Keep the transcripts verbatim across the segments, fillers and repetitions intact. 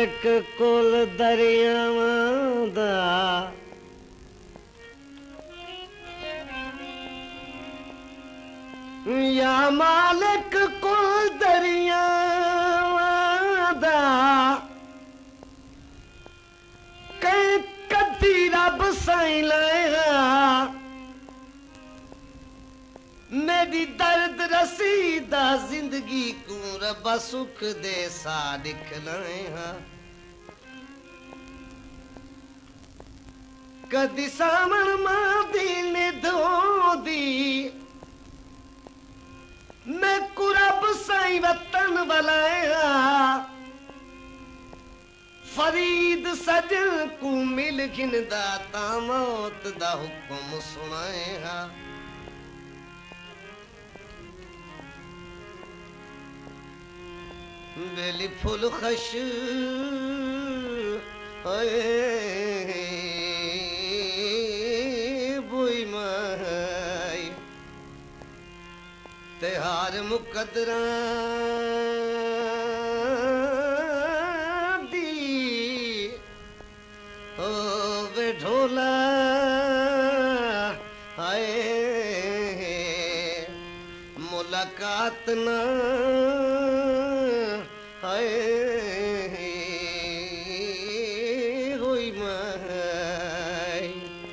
मालिक कुल दरियावां दा या मालिक कुल दरियावां दा कई कदी रब साईं लाया मेरी दर्द रसीदा जिंदगी को रब्बा सुख दे सा दिखलाया कदी सामन मां दी निधोदी मैं कुरब साईं वतन वलाया फरीद सजन को मिल गिनदा ता मौत दा हुक्म सुनाया बेली फुल खश बुई माई तेहार मुकदरा दी ओ वे ढोला आए मुलाकात ना हुई माई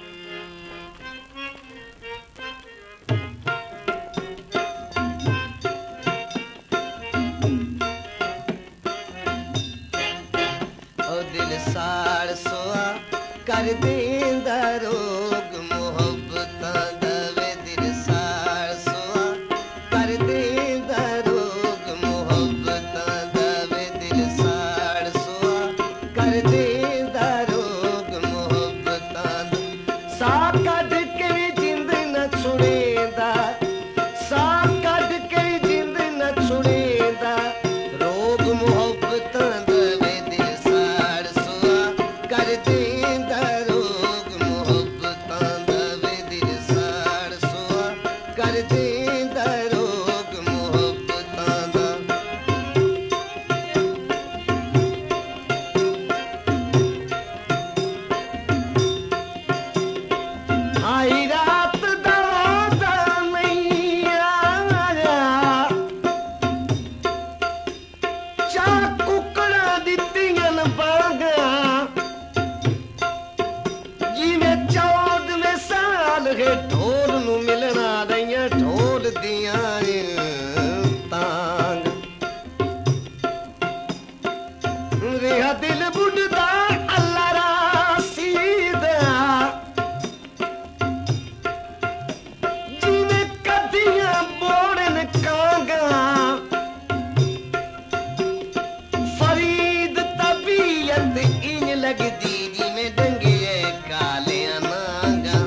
ओ दिल साड़ सोआ कर देंदा रोग मोहब्बत दवे दिल साड़ सोआ कर देंदा रोग मोहब्बत दवे दिल साड़ सोआ कर देंदा रोग मोहब्बत सा कढ के जिंद न छुड़ेंदा सा कढ के जिंद न छुड़ेंदा रोग मोहब्बत दवे दिल साड़ सोआ कर देंदा रोग मोहब्बत दवे दिल साड़ सोआ कर देंदा रोग मोहब्बत दा आई रात दा दा नहीं आया चा कुकड़ा दित्तियां बागा जिवें चौदवें साल है ढोल नू मिलना रहियां ढोल दियां तांग रेहा दिल बुढ़दा अल्लाह रासीदा जिवें कदियां बोड़न कांगा फरीद तबीयत इंज लगदी जिवें डंगे कालियां नांगा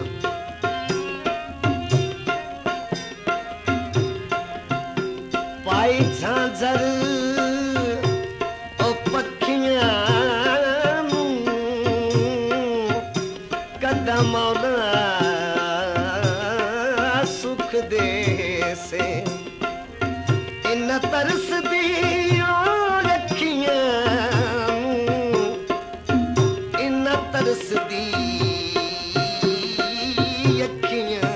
पाई झांझर ओ पखियां नू कदा मौला सुख दे से इन तरस दी रखियां इन तरस दी अखियां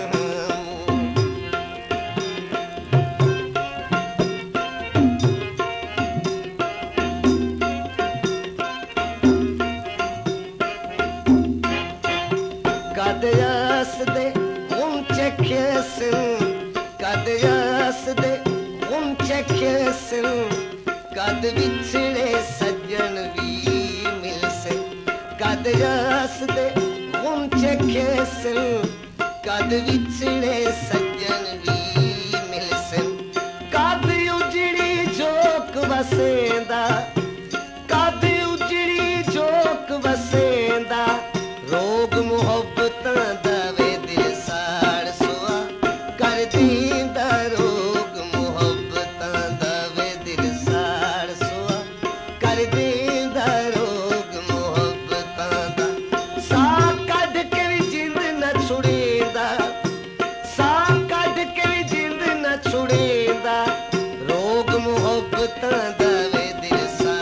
कद यास दे ऊंचे खेसन कद यास दे ऊंचे खेसन कद विछड़े सज्जन भी मिलसे कद यास दे ऊंचे खेसन कद विछड़े सज्जन भी मिलसे कद उजड़ी जोक वसेंदा कद उजड़ी जोक वसेंदा रोग मोहब्बत दवे दिल साड़ सोआ कर देंदा रोग मोहब्बत दवे दिल साड़ सोआ कर देंदा रोग मोहब्बत दा सा कढ के भी जिंद न छुड़ेंदा सा कढ के भी जिंद न छुड़ेंदा रोग मोहब्बत दवे दिल सा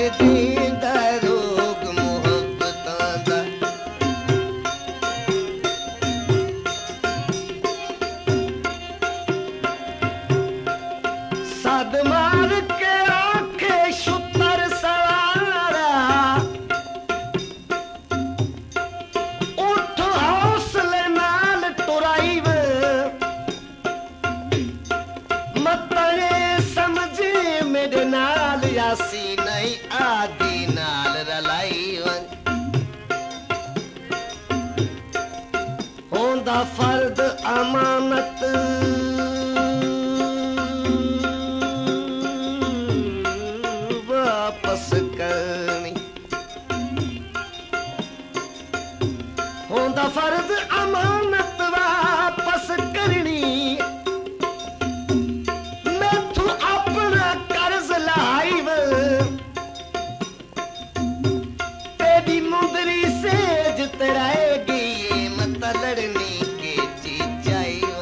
देंदा रोग मुहब्बतां दा सद मार के आखे छुतर सवारा उठ हौसले नाल टुराई वे मतले समझे मेरे नाल यासी नहीं आदि नाल रलाई वन होंदा फर्द अमानत वापस करनी होंदा फर्ज अमानत वापस करनी मैथू अपना कर्ज लाई वे तेरी मुंदरी सेज तराएगी मत लड़नी के चीचाई वे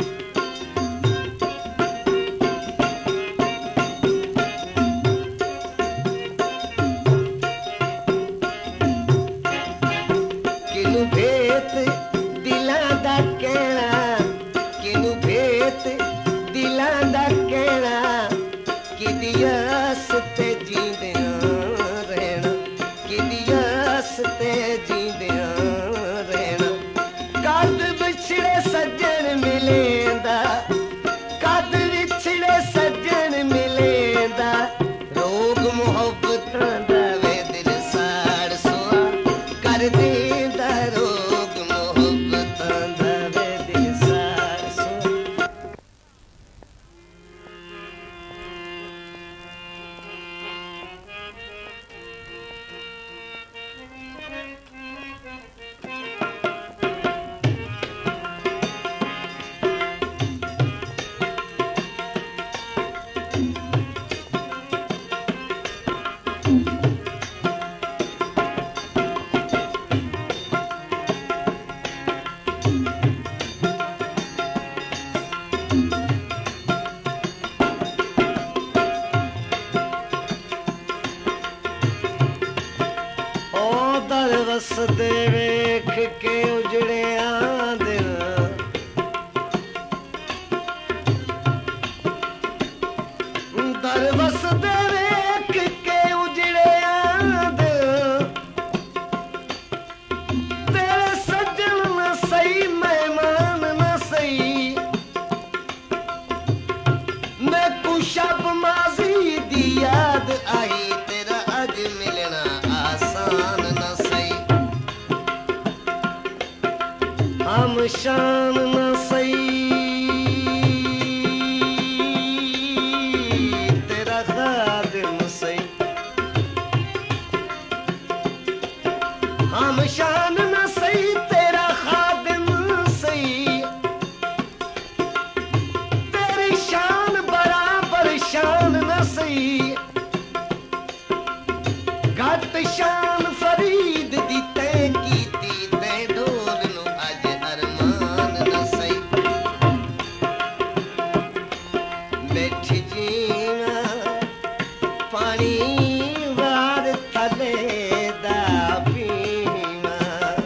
किनू भेत दिलां दा कहना किनू भेत दिलां दा कहना किदी आस ते जींदियां रहना किदी आस ते जींदियां रहना कद विछड़े सज्जन मिलेंदा कद विछड़े सज्जन मिलेंदा रोग मुहब्बतां दा वे दिल साड़ सुआ कर देंदा रोग मुहब्बतां दा वे दिल साड़ सुआ ओ दर वसदे वेख के उजड़ियां दिल दर वसदे वेख के उजड़ियां दिल तेरे सज्जन न सही मेहमान न सही मैं कुशब माजी दी याद आई तेरा अज मिलना आसान न सही हम शान न सही तेरा खादिम सही हम शान न सही तेरा खादिम सही तेरी शान बराबर शान न सही घट शान फरीद दी तैं कीती तैं ढोल नू अज अरमान न सही बैठ जीना पानी वार थले दा पीवा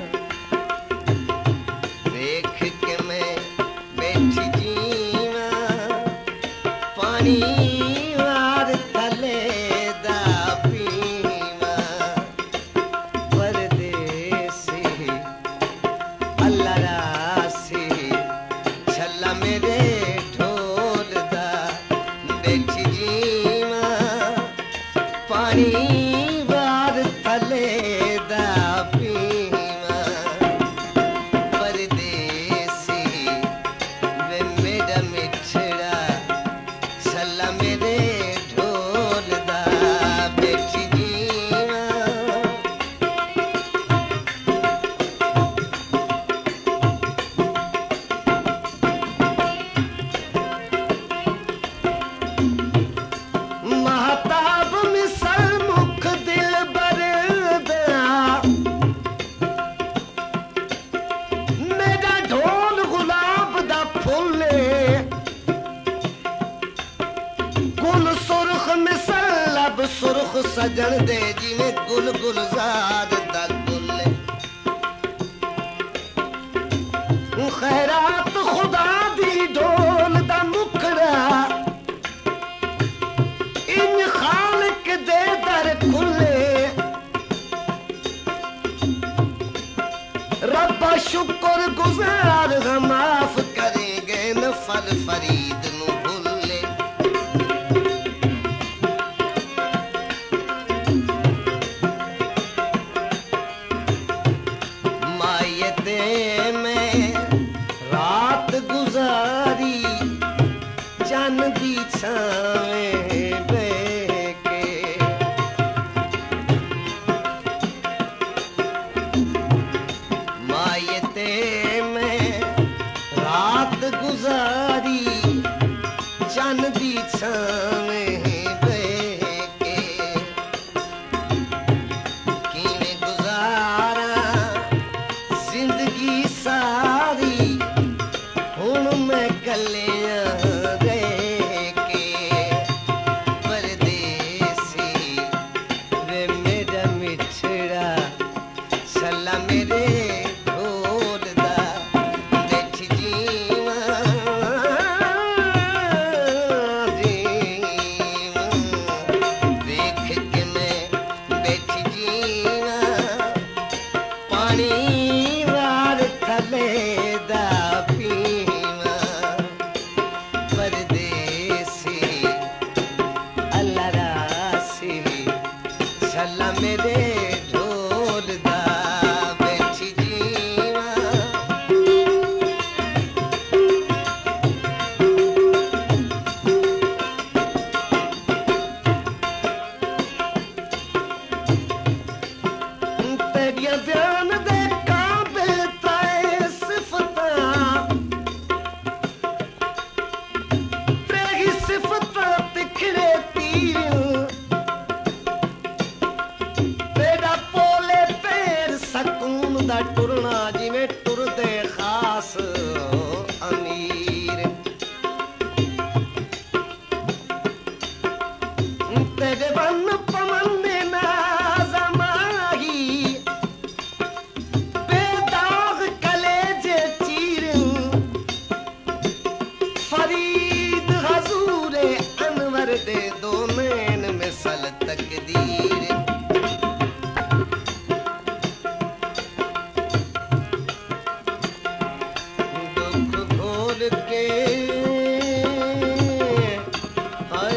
देख के मैं बैठ जीवा पानी वार थले दा पीवा परदेसी अल्लाह रासी छल्ला मेरे ढोल दा बैठ जीवा पानी वार थले दा पीवा परदेसी वे मेरा मिठड़ा छल्ला मेरे ढोल दा बैठ जीवा महताब मिसल मुख रुख सजन दे जिवें गुल गुलजार दा गुल खैरात खुदा दी ढोल दा मुखड़ा इन खालिक दे दर खुले रब्बा शुक्र गुजार माफ करेंगे नफल फरीद नू भूले मायते में रात गुजारी चन दी छावें बेके मायते में रात गुजारी चन दी छावें बेके किवें गुजारा जिंदगी सारी हुण मैं कलियां रह के परदेसी वे मेरा मिठड़ा सला मेरे ढोल दा बैठ जीवा जीवा देख के मैं बैठ जीवा पानी वार थले दा पीवा परदेसी अल्लाह रासी सला मेरे ढोल दा बैठ जीवा तेरिया ध्यान दे काबिल ताए सिफतां तेरी सिफतां तिखड़े तीर तेरा पोले पैर सकून दा टुरना जिवें टुरदे खास अमीर तेरे बन पवन में नाज़माही बेदाग कलेजे चीर फरीद हजूरे अनवर दे दो नैन में सल तकदीर दुख घोल के हाय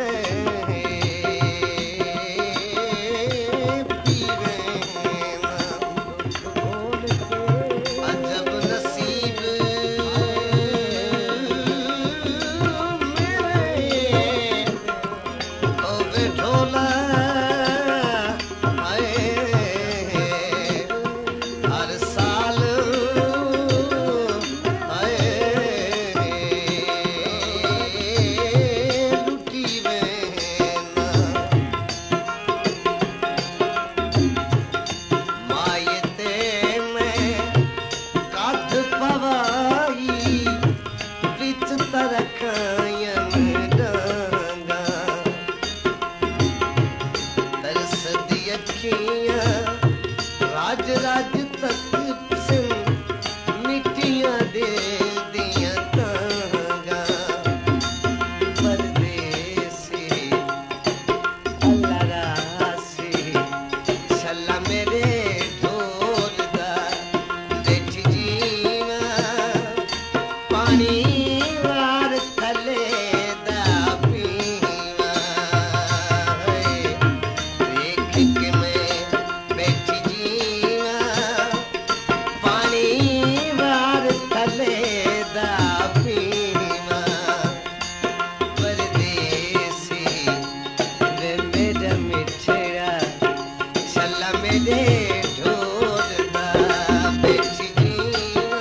पीवे ना दुख घोल के अजब नसीब मेरे ओ वे ढोला हाय हर साल हाय लुटी वे ना मायते में काठ पवाई विच तरखायन डांगा तरसदी अखियां राज राज तक सिम मिट्टियां दे दियां तांगा परदेसी अल्लाह रासी सला मेरे ढोल दा बैठ जीवा पानी वार थले दा पीवा देख के मैं बैठ जीवा पानी वार थले दा पीवा परदेसी वे मेरा मिठड़ा सला मेरे ढोल दा बैठ जीवा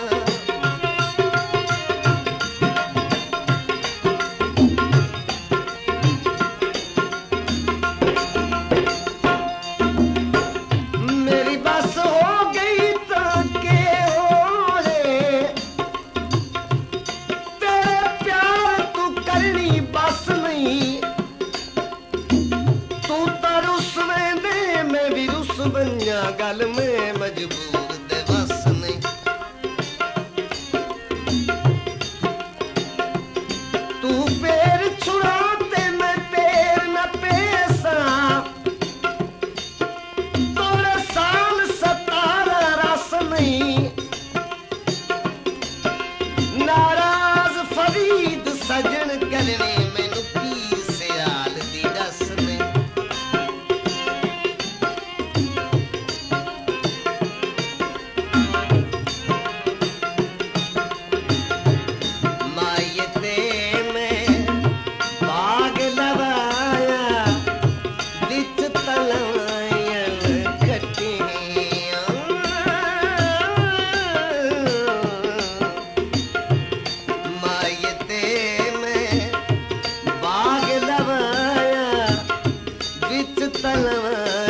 सुबन्या गल में मजबूर दे बस नहीं। तू पैर छुड़ाते मैं पैर न पेसा, तोड़े साल सतारा रस नहीं। नाराज फरीद सजन करने मैनू पीर सियाल दी दस ने। मायते में बाग लवाया बिच तलायन कटियां। मायते में बाग लवाया बिच तलवाया